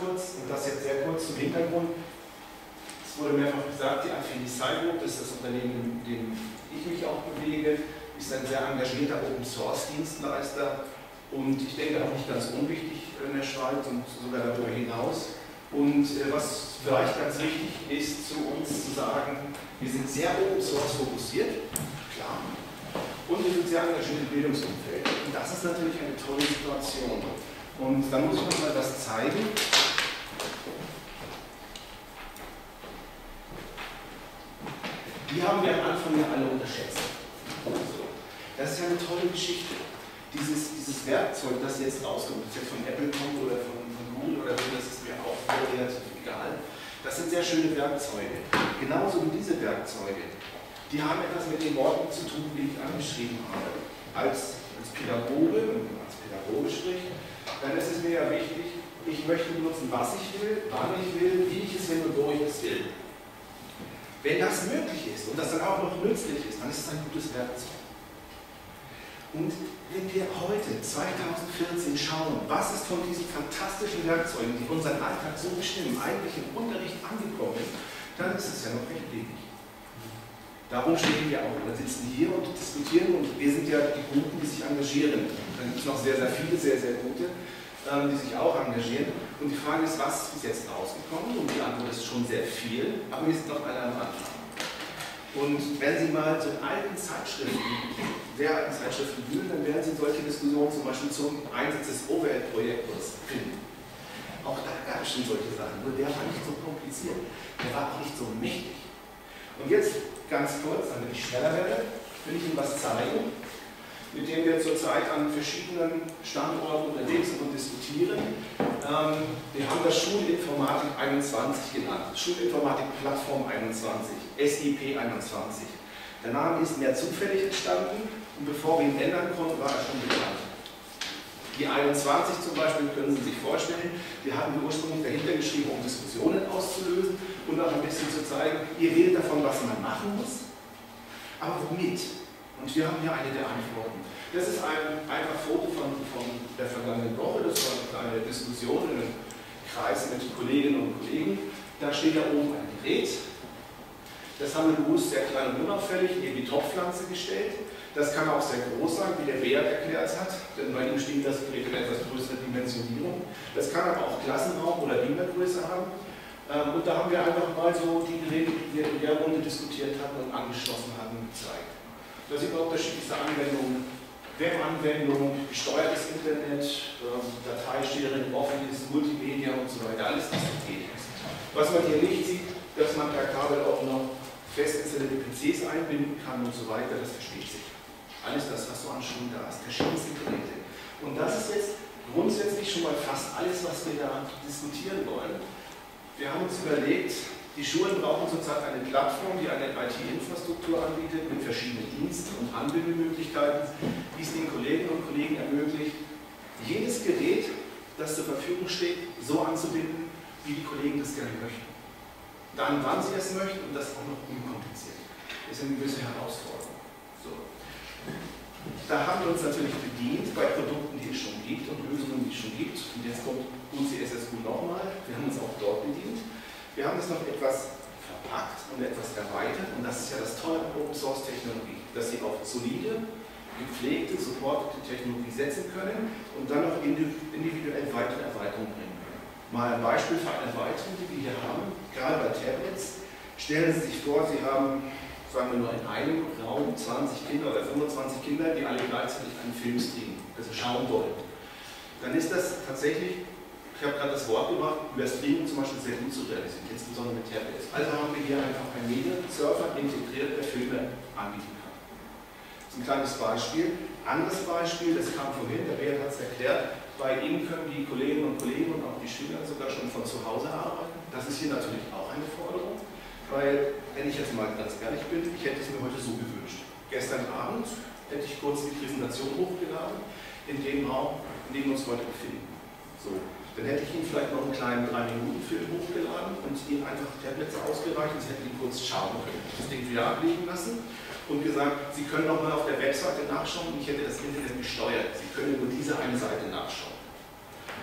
kurz, und das jetzt sehr kurz zum Hintergrund. Es wurde mehrfach gesagt, die Affinity Group, das ist das Unternehmen, in dem ich mich auch bewege, ist ein sehr engagierter Open-Source-Dienstleister und ich denke auch nicht ganz unwichtig in der Schweiz und sogar darüber hinaus. Und was vielleicht ganz wichtig ist, zu uns zu sagen, wir sind sehr Open-Source fokussiert, klar, und wir sind sehr engagiert im Bildungsumfeld. Und das ist natürlich eine tolle Situation. Und dann muss ich noch mal was zeigen. Die haben wir am Anfang ja alle unterschätzt. Das ist ja eine tolle Geschichte. Dieses Werkzeug, das jetzt rauskommt, das jetzt von Apple kommt oder von Google oder so, das ist mir auch relativ egal. Das sind sehr schöne Werkzeuge. Genauso wie diese Werkzeuge. Die haben etwas mit den Worten zu tun, die ich angeschrieben habe. Als Pädagoge, wenn man als Pädagoge spricht, dann ist es mir ja wichtig, ich möchte benutzen, was ich will, wann ich will, wie ich es will und wo ich es will. Wenn das möglich ist und das dann auch noch nützlich ist, dann ist es ein gutes Werkzeug. Und wenn wir heute, 2014, schauen, was ist von diesen fantastischen Werkzeugen, die unseren Alltag so bestimmen, eigentlich im Unterricht angekommen ist, dann ist es ja noch recht wenig. Darum stehen wir auch oder sitzen hier und diskutieren und wir sind ja die Guten, die sich engagieren. Dann gibt es noch sehr, sehr viele, sehr, sehr gute, die sich auch engagieren. Und die Frage ist, was ist bis jetzt rausgekommen? Und die Antwort ist schon sehr viel, aber wir sind noch alle am Anfang. Und wenn Sie mal so in alten Zeitschriften, sehr alten Zeitschriften wühlen, dann werden Sie solche Diskussionen zum Beispiel zum Einsatz des Overhead-Projektors finden. Auch da gab es schon solche Sachen, nur der war nicht so kompliziert, der war auch nicht so mächtig. Und jetzt ganz kurz, damit ich schneller werde, will ich Ihnen was zeigen, mit dem wir zurzeit an verschiedenen Standorten unterwegs sind und diskutieren. Wir haben das Schulinformatik 21 genannt, Schulinformatik Plattform 21, SIP 21. Der Name ist mehr zufällig entstanden und bevor wir ihn ändern konnten, war er schon bekannt. Die 21 zum Beispiel können Sie sich vorstellen, die hatten wir ursprünglich dahinter geschrieben, um Diskussionen auszulösen und auch ein bisschen zu zeigen, ihr redet davon, was man machen muss, aber womit? Und wir haben hier eine der Antworten. Das ist ein einfach Foto von der vergangenen Woche, das war eine kleine Diskussion in einem Kreis mit Kolleginnen und Kollegen. Da steht da oben ein Gerät, das haben wir bewusst sehr klein und unauffällig in die Topfpflanze gestellt. Das kann auch sehr groß sein, wie der Beat erklärt hat, denn bei ihm steht das Gerät in etwas größerer Dimensionierung. Das kann aber auch Klassenraum oder Beamergröße haben. Und da haben wir einfach mal so die Geräte, die wir in der Runde diskutiert hatten und angeschlossen hatten, gezeigt. Da sieht man unterschiedlichste Anwendungen, Webanwendung, gesteuertes Internet, Dateisharing, offenes Multimedia und so weiter, alles was geht. Was man hier nicht sieht, dass man per Kabel auch noch fest installierte PCs einbinden kann und so weiter, das versteht sich. Alles das, was so an Schulen da ist, verschiedenste Geräte. Und das ist jetzt grundsätzlich schon mal fast alles, was wir da diskutieren wollen. Wir haben uns überlegt, die Schulen brauchen zurzeit eine Plattform, die eine IT-Infrastruktur anbietet mit verschiedenen Diensten und Anbindemöglichkeiten, die es den Kolleginnen und Kollegen ermöglicht, jedes Gerät, das zur Verfügung steht, so anzubinden, wie die Kollegen das gerne möchten. Dann, wann sie es möchten und das auch noch unkompliziert. Das ist eine gewisse Herausforderung. So. Da haben wir uns natürlich bedient bei Produkten, die es schon gibt und Lösungen, die es schon gibt. Und jetzt kommt UCSSQ nochmal. Wir haben uns auch dort bedient. Wir haben es noch etwas verpackt und etwas erweitert. Und das ist ja das Tolle an Open Source Technologie, dass sie auf solide, gepflegte, supportete Technologie setzen können und dann noch individuell weitere Erweiterungen bringen können. Mal ein Beispiel für eine Erweiterung, die wir hier haben, gerade bei Tablets. Stellen Sie sich vor, Sie haben, sagen wir nur in einem Raum 20 Kinder oder 25 Kinder, die alle gleichzeitig einen Film streamen, also schauen wollen. Dann ist das tatsächlich, ich habe gerade das Wort gemacht, über Streaming zum Beispiel sehr gut zu realisieren, insbesondere mit Tablets. Also haben wir hier einfach einen Mediensurfer integriert, der Filme anbieten kann. Das ist ein kleines Beispiel. Anderes Beispiel, das kam vorhin, der Beat hat es erklärt, bei Ihnen können die Kolleginnen und Kollegen und auch die Schüler sogar schon von zu Hause arbeiten. Das ist hier natürlich auch eine Forderung. Weil, wenn ich jetzt mal ganz ehrlich bin, ich hätte es mir heute so gewünscht. Gestern Abend hätte ich kurz die Präsentation hochgeladen, in dem Raum, in dem wir uns heute befinden. So, dann hätte ich Ihnen vielleicht noch einen kleinen 3-Minuten-Film hochgeladen und Ihnen einfach Tablets ausgereicht und Sie hätten ihn kurz schauen können. Das Ding wieder ablegen lassen und gesagt, Sie können nochmal auf der Webseite nachschauen und ich hätte das Internet gesteuert. Sie können nur diese eine Seite nachschauen.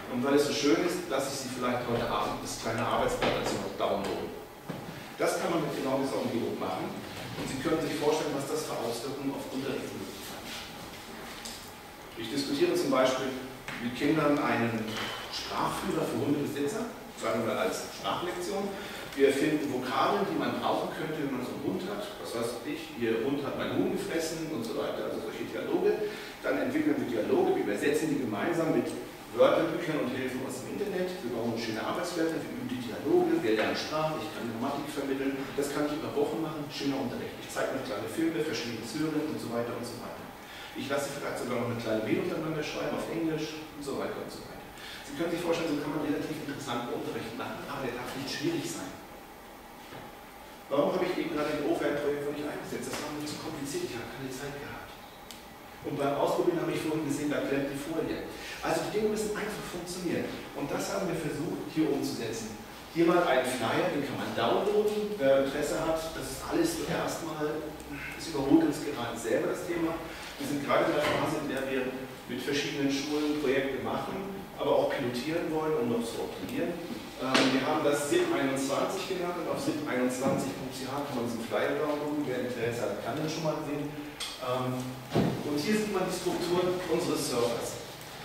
Und weil es so schön ist, lasse ich Sie vielleicht heute Abend das kleine Arbeitsblatt dazu noch downloaden. Das kann man mit genau dieser Umgebung machen. Und Sie können sich vorstellen, was das für Auswirkungen auf Unterrichtsmöglichkeiten hat. Ich diskutiere zum Beispiel mit Kindern einen Sprachführer für Hundebesitzer, sagen wir als Sprachlektion. Wir finden Vokabeln, die man brauchen könnte, wenn man so einen Hund hat. Was weiß ich, Ihr Hund hat meinen Huhn gefressen und so weiter, also solche Dialoge. Dann entwickeln wir Dialoge, wir übersetzen die gemeinsam mit Wörterbüchern und Hilfen aus dem Internet. Wir bauen schöne Arbeitswerte, wir üben die Dialoge, wir lernen Sprache, ich kann Grammatik vermitteln. Das kann ich über Wochen machen, schöner Unterricht. Ich zeige mir kleine Filme, verschiedenes Hören und so weiter und so weiter. Ich lasse vielleicht sogar noch eine kleine Mail untereinander schreiben auf Englisch und so weiter und so weiter. Sie können sich vorstellen, so kann man relativ interessanten Unterricht machen, aber der darf nicht schwierig sein. Warum habe ich eben gerade den OFAD-Projekt noch nicht eingesetzt? Das war mir zu kompliziert, ich habe keine Zeit gehabt. Und beim Ausprobieren habe ich vorhin gesehen, da klemmt die Folie. Also die Dinge müssen einfach funktionieren. Und das haben wir versucht, hier umzusetzen. Hier mal einen Flyer, den kann man downloaden, wer Interesse hat. Das ist alles erstmal, das überholt uns gerade selber das Thema. Wir sind gerade in der Phase, in der wir mit verschiedenen Schulen Projekte machen, aber auch pilotieren wollen, um noch zu optimieren. Wir haben das SIP 21 genannt und auf SIP21.ch kann man diesen Flyer downloaden. Wer Interesse hat, kann den schon mal sehen. Und hier sieht man die Struktur unseres Servers.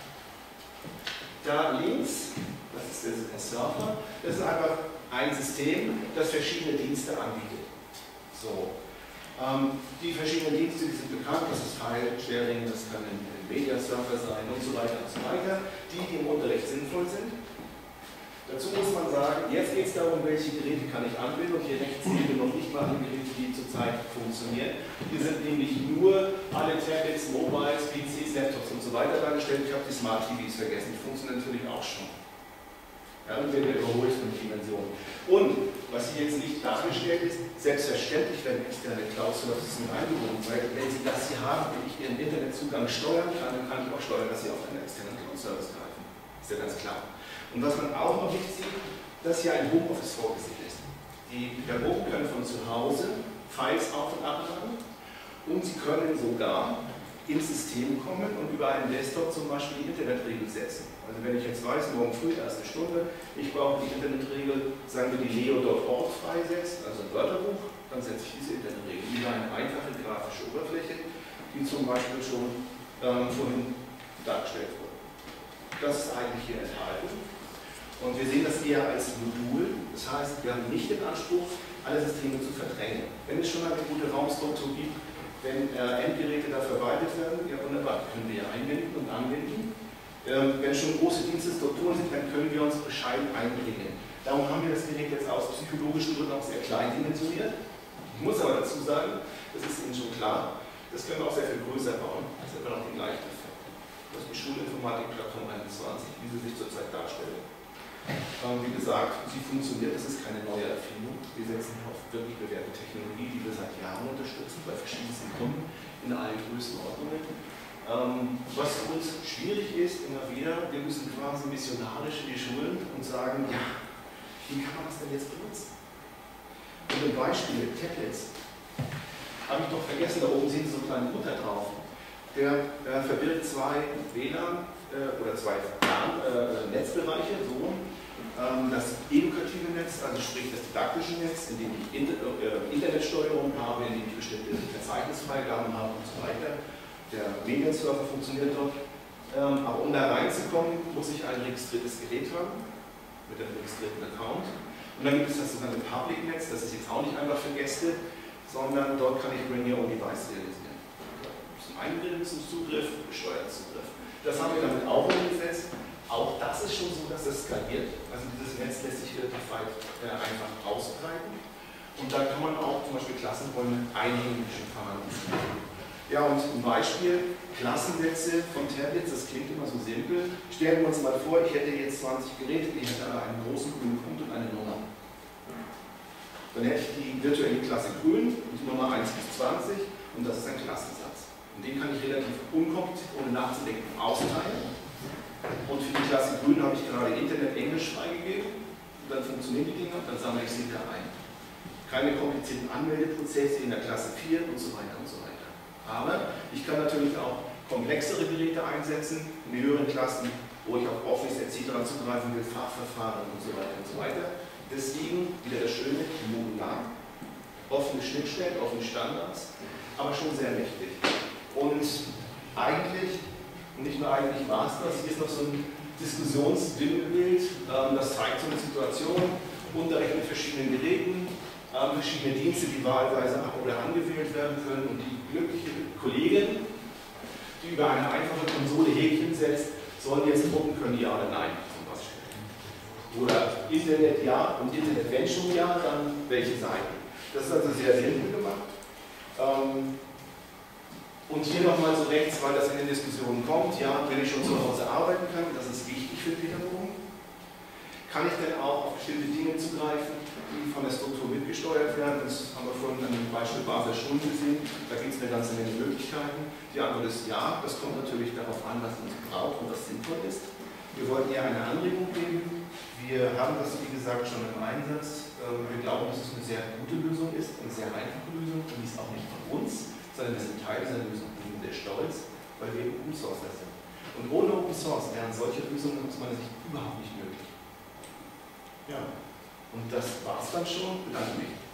Da links, das ist der Server, das ist einfach ein System, das verschiedene Dienste anbietet. So. Die verschiedenen Dienste, die sind bekannt, das ist File-Sharing, das kann ein Media-Server sein und so weiter und so weiter, die im Unterricht sinnvoll sind. Dazu muss man sagen, jetzt geht es darum, welche Geräte kann ich anbinden, und hier rechts sehen wir noch nicht mal die Geräte, die zurzeit funktionieren. Hier sind nämlich nur alle Tablets, Mobiles, PCs, Laptops und so weiter dargestellt. Ich habe die Smart TVs vergessen, die funktionieren natürlich auch schon. Ja, und werden überholt von den Dimensionen. Und was hier jetzt nicht dargestellt ist, selbstverständlich werden externe Cloud-Services mit eingebunden, weil wenn Sie das hier haben, wenn ich Ihren Internetzugang steuern kann, dann kann ich auch steuern, dass Sie auf einen externen Cloud-Service greifen. Ist ja ganz klar. Und was man auch noch nicht sieht, dass hier ein Homeoffice vorgesehen ist. Die Pädagogen können von zu Hause Files auf- und abladen und sie können sogar ins System kommen und über einen Desktop zum Beispiel die Internetregel setzen. Also wenn ich jetzt weiß, morgen früh, erste Stunde, ich brauche die Internetregel, sagen wir die leo.org freisetzt, also ein Wörterbuch, dann setze ich diese Internetregel über eine einfache grafische Oberfläche, die zum Beispiel schon vorhin dargestellt wurde. Das ist eigentlich hier enthalten. Und wir sehen das eher als Modul, das heißt, wir haben nicht den Anspruch, alle Systeme zu verdrängen. Wenn es schon eine gute Raumstruktur gibt, wenn Endgeräte da verwaltet werden, ja wunderbar, können wir ja einbinden und anbinden. Wenn schon große Dienstestrukturen sind, dann können wir uns bescheiden einbringen. Darum haben wir das Gerät jetzt aus psychologischen Gründen auch sehr klein dimensioniert. Ich muss aber dazu sagen, das ist Ihnen schon klar, das können wir auch sehr viel größer bauen, als etwa noch den gleichen Effekt. Das ist die Schulinformatik-Plattform 21, wie sie sich zurzeit darstellt. Wie gesagt, sie funktioniert, das ist keine neue Erfindung. Wir setzen auf wirklich bewährte Technologie, die wir seit Jahren unterstützen, bei verschiedensten Kunden in allen Größenordnungen. Was für uns schwierig ist, immer wieder, wir müssen quasi missionarisch in die Schulen und sagen, ja, wie kann man das denn jetzt benutzen? Und ein Beispiel, Tablets, habe ich doch vergessen, da oben sehen Sie so einen kleinen Router drauf. Der verbirgt zwei WLAN oder zwei Netzbereiche, so. Das edukative Netz, also sprich das didaktische Netz, in dem ich Internetsteuerung habe, in dem ich bestimmte Verzeichnisfreigaben habe und so weiter. Der Medienserver funktioniert dort. Aber um da reinzukommen, muss ich ein registriertes Gerät haben, mit einem registrierten Account. Und dann gibt es das sogenannte Public Netz, das ist jetzt auch nicht einfach für Gäste, sondern dort kann ich Bring Your Own Device realisieren. Zum eingegrenzten Zugriff, gesteuerten Zugriff. Das haben wir damit auch umgesetzt. Auch das ist schon so, dass es skaliert. Also dieses Netz lässt sich relativ weit einfach ausbreiten. Und da kann man auch zum Beispiel Klassenräume einhängen, schon fahren. Ja, und ein Beispiel, Klassennetze von Tablets, das klingt immer so simpel. Stellen wir uns mal vor, ich hätte jetzt 20 Geräte, die hätten alle einen großen grünen Punkt und eine Nummer. Dann hätte ich die virtuelle Klasse grün, die Nummer 1 bis 20, und das ist ein Klassensatz. Und den kann ich relativ unkompliziert, ohne nachzudenken, austeilen. Und für die Klasse Grün habe ich gerade Internet Englisch freigegeben. Und dann funktionieren die Dinger und dann sammle ich sie wieder ein. Keine komplizierten Anmeldeprozesse in der Klasse 4 und so weiter und so weiter. Aber ich kann natürlich auch komplexere Geräte einsetzen, in höheren Klassen, wo ich auf Office etc. zugreifen will, Fachverfahren und so weiter und so weiter. Deswegen wieder das Schöne, modular, offene Schnittstellen, offene Standards, aber schon sehr mächtig. Und eigentlich, nicht nur eigentlich war es das, hier ist noch so ein Diskussionswimmelbild, das zeigt so eine Situation, Unterricht mit verschiedenen Geräten, verschiedene Dienste, die wahlweise ab- oder angewählt werden können und die glückliche Kollegin, die über eine einfache Konsole Häkchen setzt, sollen jetzt drucken können, ja oder nein, zum Beispiel. Oder Internet ja und Internet wenn schon ja, dann welche Seiten. Das ist also sehr simpel gemacht. Und hier nochmal so rechts, weil das in den Diskussionen kommt, ja, wenn ich schon zu Hause arbeiten kann, das ist wichtig für Pädagogen, kann ich denn auch auf bestimmte Dinge zugreifen, die von der Struktur mitgesteuert werden. Das haben wir vorhin an dem Beispiel Basler Schulen gesehen. Da gibt es eine ganze Menge Möglichkeiten. Die Antwort ist ja, das kommt natürlich darauf an, was uns braucht und was sinnvoll ist. Wir wollten eher eine Anregung geben. Wir haben das, wie gesagt, schon im Einsatz. Wir glauben, dass es eine sehr gute Lösung ist, eine sehr einfache Lösung. Und die ist auch nicht von uns, sondern wir sind Teil dieser Lösung. Wir sind sehr stolz, weil wir eben Open Sourcer sind. Und ohne Open Source wären solche Lösungen aus meiner Sicht überhaupt nicht möglich. Ja, und das war's dann schon. Bedanke mich.